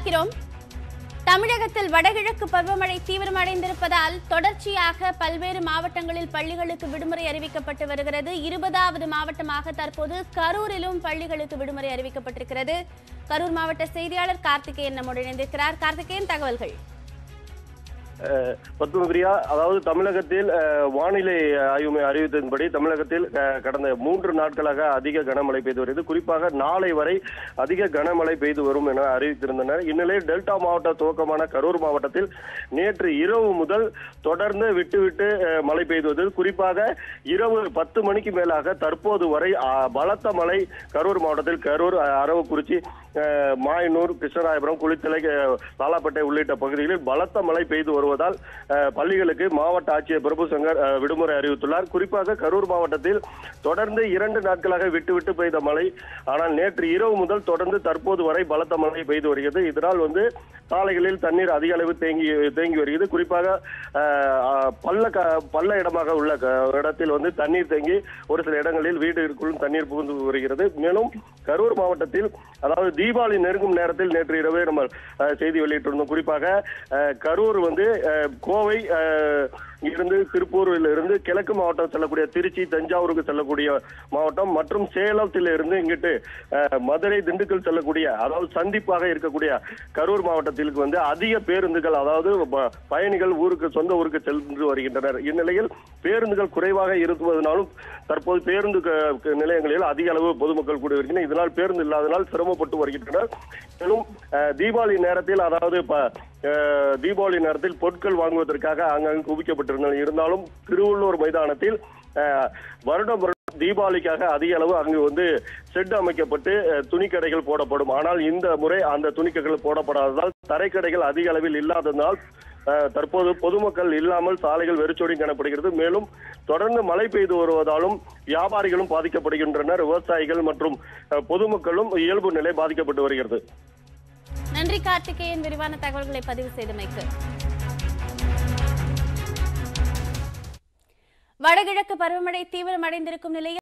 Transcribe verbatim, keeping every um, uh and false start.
பார்க்கிறோம். தமிழகத்தில் வடகிழக்கு பருவமழை தீவிரமடைந்திருப்பதால் தொடர்ச்சியாக பல்வேறு மாவட்டங்களில் பள்ளிகளுக்கு விடுமுறை அறிவிக்கப்பட்டு வருகிறது. இருபதாவது மாவட்டமாக தற்போது கரூரிலும் பள்ளிகளுக்கு விடுமுறை அறிவிக்கப்பட்டிருக்கிறது. கரூர் மாவட்ட செய்தியாளர் கார்த்திகேயன் நம்முடன் இணைந்திருக்கிறார். கார்த்திகேயன், தகவல்கள். பத்மபிரியா, அதாவது தமிழகத்தில் வானிலை ஆய்வு மையம் அறிவித்ததன்படி தமிழகத்தில் கடந்த மூன்று நாட்களாக அதிக கனமழை பெய்து வருகிறது. குறிப்பாக நாளை வரை அதிக கனமழை பெய்து வரும் என அறிவித்திருந்தனர். இந்நிலையில் டெல்டா மாவட்ட துவக்கமான கரூர் மாவட்டத்தில் நேற்று இரவு முதல் தொடர்ந்து விட்டு விட்டு மழை பெய்து வருது. குறிப்பாக இரவு பத்து மணிக்கு மேலாக தற்போது வரை பலத்த மழை கரூர் மாவட்டத்தில் கரூர், அரவக்குறிச்சி, மாயனூர், கிருஷ்ணராயபுரம், குளித்தலை, லாலாப்பேட்டை உள்ளிட்ட பகுதிகளில் பலத்த மழை பெய்து வருவதால் பள்ளிகளுக்கு மாவட்ட ஆட்சியர் பிரபு சங்கர் விடுமுறை அறிவித்துள்ளார். குறிப்பாக கரூர் மாவட்டத்தில் தொடர்ந்து இரண்டு நாட்களாக விட்டு விட்டு பெய்த மழை, ஆனால் நேற்று இரவு முதல் தொடர்ந்து தற்போது வரை பலத்த மழை பெய்து வருகிறது. இதனால் வந்து சாலைகளில் தண்ணீர் அதிக அளவு தேங்கி தேங்கி வருகிறது. குறிப்பாக பள்ள பள்ள இடமாக உள்ள இடத்தில் வந்து தண்ணீர் தேங்கி ஒரு சில இடங்களில் வீடுகளுக்குள்ளும் தண்ணீர் புகுந்து வருகிறது. மேலும் கரூர் மாவட்டத்தில் அதாவது தீபாவளி நெருங்கும் நேரத்தில் நேற்று இரவே நம்ம செய்தி வெளியிட்டிருந்தோம். குறிப்பாக கரூர் வந்து கோவை இருந்து திருப்பூரில் இருந்து கிழக்கு மாவட்டம் செல்லக்கூடிய திருச்சி, தஞ்சாவூருக்கு செல்லக்கூடிய மாவட்டம் மற்றும் சேலத்தில் இருந்து இங்கிட்டு மதுரை, திண்டுக்கல் செல்லக்கூடிய அதாவது சந்திப்பாக இருக்கக்கூடிய கரூர் மாவட்டத்திற்கு வந்து அதிக பேருந்துகள் அதாவது பயணிகள் ஊருக்கு சொந்த ஊருக்கு சென்று வருகின்றனர். இந்நிலையில் பேருந்துகள் குறைவாக இருப்பதனாலும் தற்போது பேருந்து நிலையங்களில் அதிக அளவு பொதுமக்கள் கூடி வருகின்றனர். இதனால் பேருந்து இல்லாதனால் சிரமப்பட்டு வருகின்றனர். மேலும் தீபாவளி நேரத்தில் அதாவது தீபாவளி நேரத்தில் பொருட்கள் வாங்குவதற்காக அங்கங்கு குவிக்கப்பட்டிருந்தனர். இருந்தாலும் திருவள்ளூர் மைதானத்தில் வருடம் வருடம் தீபாவளிக்காக அதிக அளவு அங்கு வந்து செட் அமைக்கப்பட்டு துணிக்கடைகள் போடப்படும். ஆனால் இந்த முறை அந்த துணிக்கடைகள் போடப்படாததால் தரைக்கடைகள் அதிக அளவில் இல்லாததால் தற்போது பொதுமக்கள் இல்லாமல் சாலைகள் வெறிச்சோடி காணப்படுகிறது. மேலும் தொடர்ந்து மழை பெய்து வருவதாலும் வியாபாரிகளும் பாதிக்கப்படுகின்றனர். விவசாயிகள் மற்றும் பொதுமக்களும் இயல்பு நிலை பாதிக்கப்பட்டு வருகிறது. நன்றி கார்த்திகேயன், விரிவான தகவல்களை பதிவு செய்தமைக்கு. வடகிழக்கு பருவமழை தீவிரமடைந்திருக்கும் நிலையில்